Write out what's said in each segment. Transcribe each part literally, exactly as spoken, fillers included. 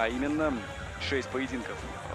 а именно шесть поединков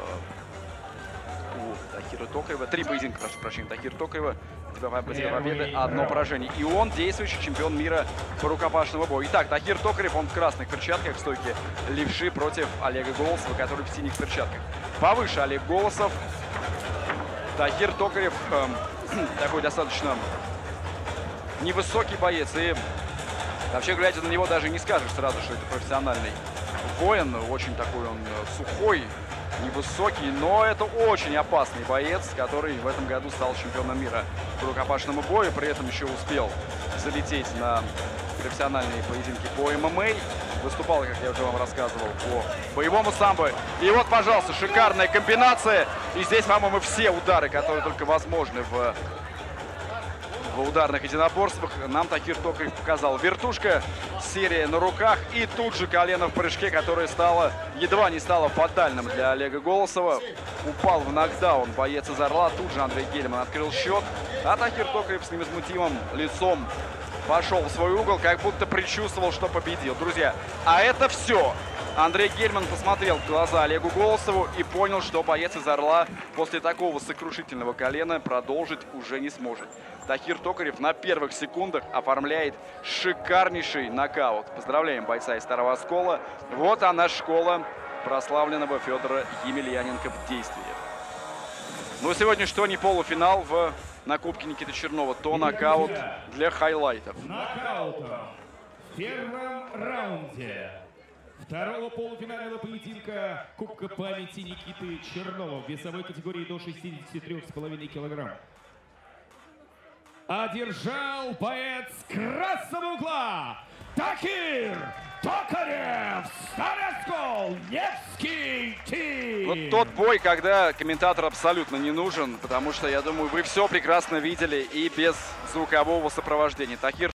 у Тахира Токарева. Три поединка, прошу прощения, Тахира Токарева. Две победы, одно поражение. И он действующий чемпион мира по рукопашному бою. Итак, Тахир Токарев, он в красных перчатках в стойке левши против Олега Голосова, который в синих перчатках. Повыше Олег Голосов. Тахир Токарев э, такой достаточно невысокий боец. И вообще, глядя на него, даже не скажешь сразу, что это профессиональный воин. Очень такой он сухой, невысокий, но это очень опасный боец, который в этом году стал чемпионом мира по рукопашному бою. При этом еще успел залететь на профессиональные поединки по эм эм а. Выступал, как я уже вам рассказывал, по боевому самбо. И вот, пожалуйста, шикарная комбинация. И здесь, по-моему, все удары, которые только возможны в, в ударных единоборствах, нам Тахир Токарев показал. Вертушка, серия на руках. И тут же колено в прыжке, которое стало, едва не стало фатальным для Олега Голосова. Упал в нокдаун боец из Орла. Тут же Андрей Гельман открыл счет. А Тахир Токарев с невозмутимым лицом пошел в свой угол, как будто предчувствовал, что победил. Друзья, а это все. Андрей Гельман посмотрел в глаза Олегу Голосову и понял, что боец из Орла после такого сокрушительного колена продолжить уже не сможет. Тахир Токарев на первых секундах оформляет шикарнейший нокаут. Поздравляем бойца из Старого Оскола. Вот она, школа прославленного Федора Емельяненко в действии. Ну, сегодня что не полуфинал в на Кубке Никиты Чернова, то нокаут для хайлайтов. Нокаутом в первом раунде второго полуфинального поединка Кубка памяти Никиты Чернова в весовой категории до шестидесяти трёх с половиной килограмм одержал боец красного угла Тахир Токарев, Старый Оскол, Невский тим. Вот тот бой, когда комментатор абсолютно не нужен, потому что, я думаю, вы все прекрасно видели и без звукового сопровождения. Тахир